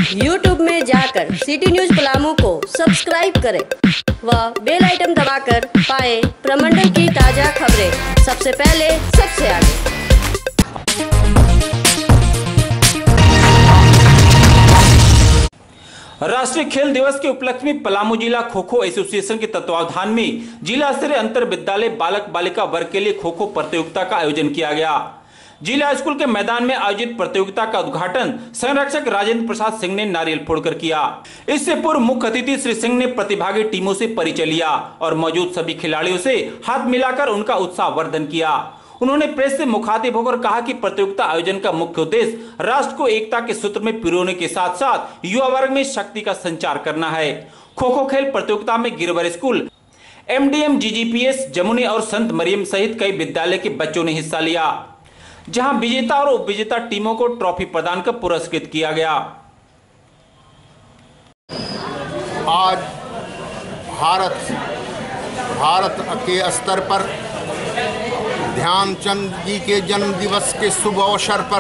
YouTube में जाकर city news Palamu को सब्सक्राइब करें व बेल आइटम दबाकर पाएं प्रमंडल की ताजा खबरें सबसे पहले सबसे आगे। राष्ट्रीय खेल दिवस के उपलक्ष्य में पलामू जिला खो खो एसोसिएशन के तत्वावधान में जिला स्तरीय अंतर विद्यालय बालक बालिका वर्ग के लिए खो खो प्रतियोगिता का आयोजन किया गया। जिला स्कूल के मैदान में आयोजित प्रतियोगिता का उद्घाटन संरक्षक राजेंद्र प्रसाद सिंह ने नारियल फोड़कर किया। इससे पूर्व मुख्य अतिथि श्री सिंह ने प्रतिभागी टीमों से परिचय लिया और मौजूद सभी खिलाड़ियों से हाथ मिलाकर उनका उत्साहवर्धन किया। उन्होंने प्रेस से मुखातिब होकर कहा कि प्रतियोगिता आयोजन का मुख्य उद्देश्य राष्ट्र को एकता के सूत्र में पिरोने के साथ साथ युवा वर्ग में शक्ति का संचार करना है। खो खो खेल प्रतियोगिता में गिरवर स्कूल, MDM GGPS जमुनी और संत मरियम सहित कई विद्यालय के बच्चों ने हिस्सा लिया, जहां विजेता और उप विजेता टीमों को ट्रॉफी प्रदान कर पुरस्कृत किया गया। आज भारत के स्तर पर ध्यानचंद जी के जन्म दिवस के शुभ अवसर पर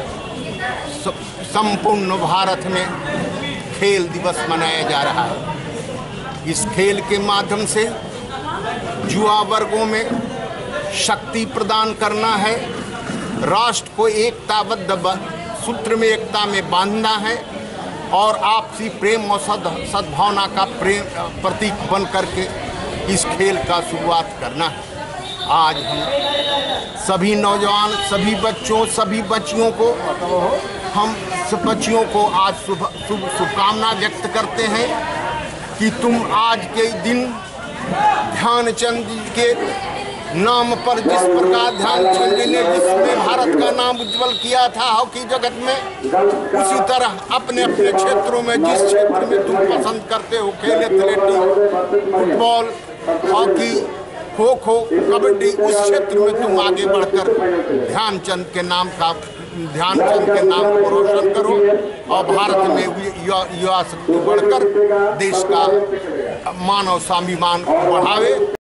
संपूर्ण भारत में खेल दिवस मनाया जा रहा है। इस खेल के माध्यम से युवा वर्गों में शक्ति प्रदान करना है, राष्ट्र को एकताबद्ध सूत्र में एकता में बांधना है और आपसी प्रेम और सद्भावना का प्रतीक बन करके इस खेल का शुरुआत करना है। आज हम सभी नौजवान, सभी बच्चों, सभी बच्चियों को आज शुभकामना व्यक्त करते हैं कि तुम आज के दिन ध्यानचंद जी के नाम पर जिस प्रकार ध्यानचंद जी ने जिसमें भारत का नाम उज्जवल किया था हॉकी जगत में, उसी तरह अपने अपने क्षेत्रों में जिस क्षेत्र में तुम पसंद करते हो खेल, athletics, football, hockey, kho kho, kabaddi, उस क्षेत्र में तुम आगे बढ़कर ध्यानचंद के नाम को रोशन करो और भारत में युवा शक्ति बढ़कर देश का मानव स्वाभिमान बढ़ावे।